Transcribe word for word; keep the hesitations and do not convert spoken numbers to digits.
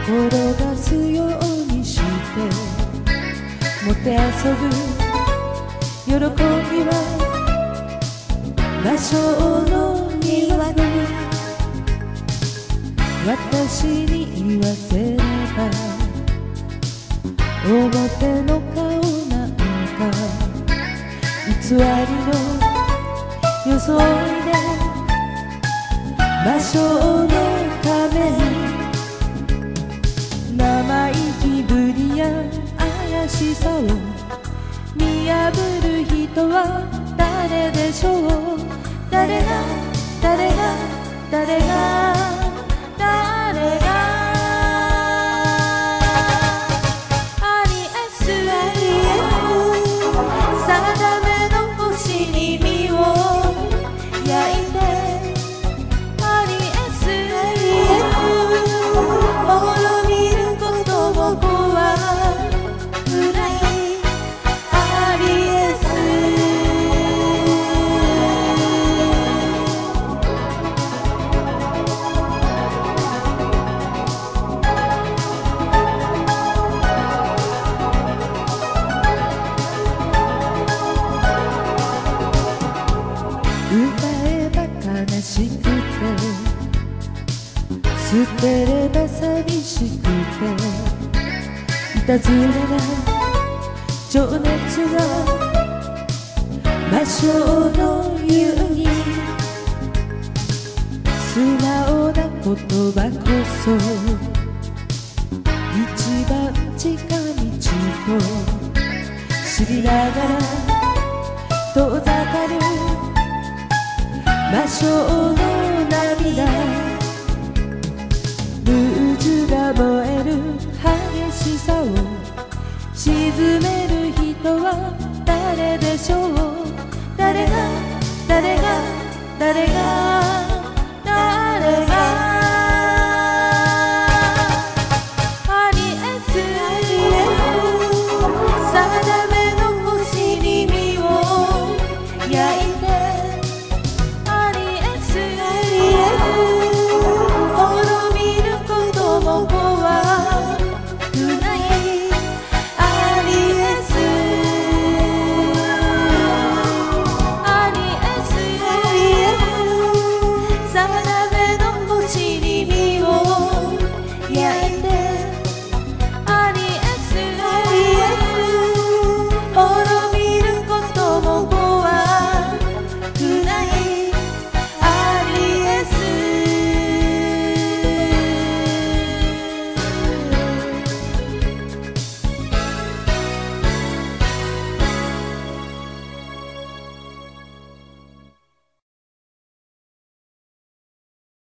転がすようにしてもてあそぶ喜びは魔性の庭に私に言わせれば表の顔なんか偽りの装いで魔性の仮面生意気ぶりや怪しさを見破る人は誰でしょう。誰が誰が誰が誰がありえすありえす定めの星に身を焼いてありえすありえす滅びることも怖くないありえす歌えば悲しくて捨てれば寂しくていたずらな情熱が魔性の湯に素直な言葉こそ一番近道と知りながら遠ざかる魔性の涙ルージュが燃える激しさを沈める人は誰でしょう。誰が誰が誰が誰が